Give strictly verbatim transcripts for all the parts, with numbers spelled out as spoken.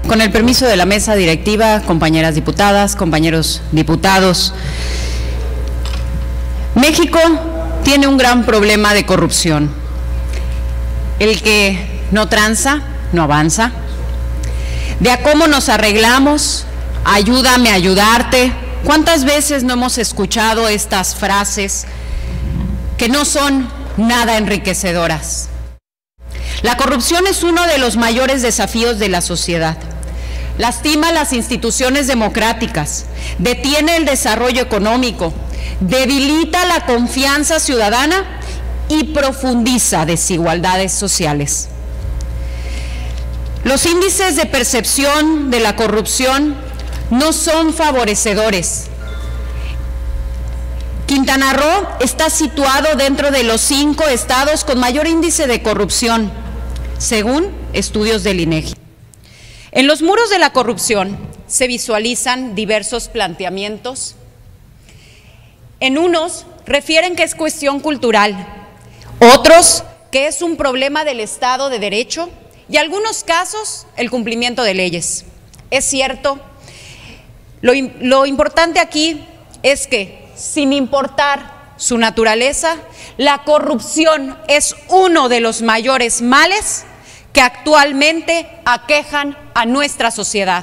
Con el permiso de la mesa directiva, compañeras diputadas, compañeros diputados, México tiene un gran problema de corrupción. El que no tranza, no avanza. De a cómo nos arreglamos, ayúdame a ayudarte. ¿Cuántas veces no hemos escuchado estas frases que no son nada enriquecedoras? La corrupción es uno de los mayores desafíos de la sociedad. Lastima las instituciones democráticas, detiene el desarrollo económico, debilita la confianza ciudadana y profundiza desigualdades sociales. Los índices de percepción de la corrupción no son favorecedores. Quintana Roo está situado dentro de los cinco estados con mayor índice de corrupción, según estudios del INEGI. En los muros de la corrupción se visualizan diversos planteamientos. En unos refieren que es cuestión cultural, otros que es un problema del Estado de Derecho y en algunos casos el cumplimiento de leyes. Es cierto, lo, lo importante aquí es que sin importar su naturaleza, la corrupción es uno de los mayores males que actualmente aquejan a nuestra sociedad.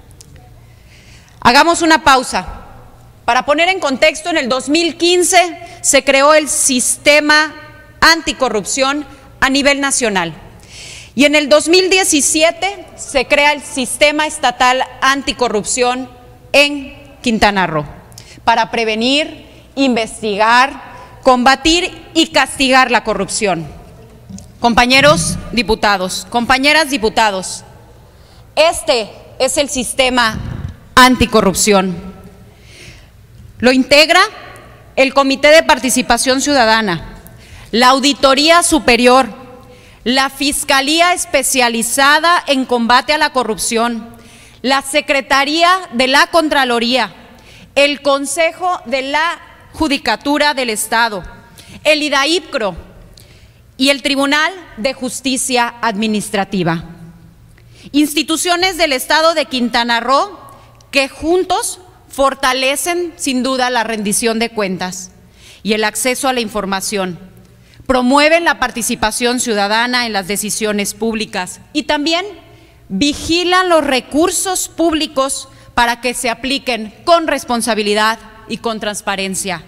Hagamos una pausa. Para poner en contexto, en el dos mil quince se creó el sistema anticorrupción a nivel nacional y en el dos mil diecisiete se crea el sistema estatal anticorrupción en Quintana Roo para prevenir, investigar, combatir y castigar la corrupción. Compañeros diputados, compañeras diputados, este es el sistema anticorrupción. Lo integra el Comité de Participación Ciudadana, la Auditoría Superior, la Fiscalía Especializada en Combate a la Corrupción, la Secretaría de la Contraloría, el Consejo de la Judicatura del Estado, el IDAIPCRO, y el Tribunal de Justicia Administrativa. Instituciones del Estado de Quintana Roo que juntos fortalecen sin duda la rendición de cuentas y el acceso a la información, promueven la participación ciudadana en las decisiones públicas y también vigilan los recursos públicos para que se apliquen con responsabilidad y con transparencia.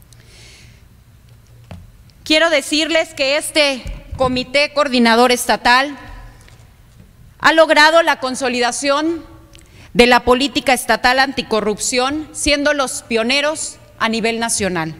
Quiero decirles que este Comité Coordinador Estatal ha logrado la consolidación de la política estatal anticorrupción, siendo los pioneros a nivel nacional.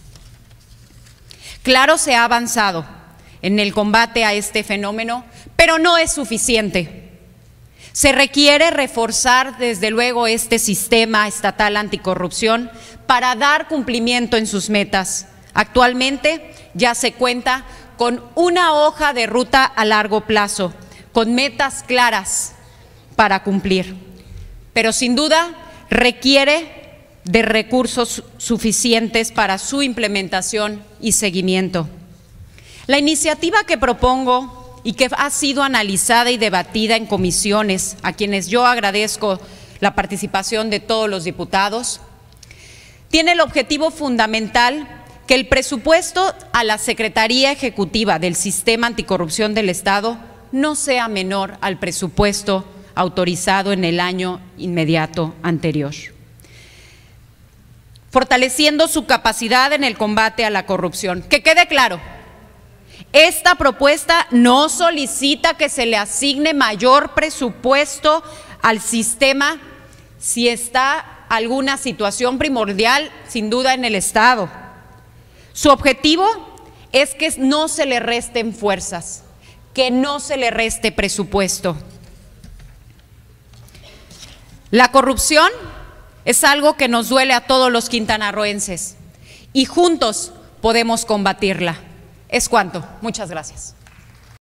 Claro, se ha avanzado en el combate a este fenómeno, pero no es suficiente. Se requiere reforzar desde luego este sistema estatal anticorrupción para dar cumplimiento en sus metas. Actualmente ya se cuenta con una hoja de ruta a largo plazo, con metas claras para cumplir, pero sin duda requiere de recursos suficientes para su implementación y seguimiento. La iniciativa que propongo y que ha sido analizada y debatida en comisiones, a quienes yo agradezco la participación de todos los diputados, tiene el objetivo fundamental que el presupuesto a la Secretaría Ejecutiva del Sistema Anticorrupción del Estado no sea menor al presupuesto autorizado en el año inmediato anterior, fortaleciendo su capacidad en el combate a la corrupción. Que quede claro, esta propuesta no solicita que se le asigne mayor presupuesto al sistema si está alguna situación primordial, sin duda, en el Estado. Su objetivo es que no se le resten fuerzas, que no se le reste presupuesto. La corrupción es algo que nos duele a todos los quintanarroenses y juntos podemos combatirla. Es cuanto. Muchas gracias.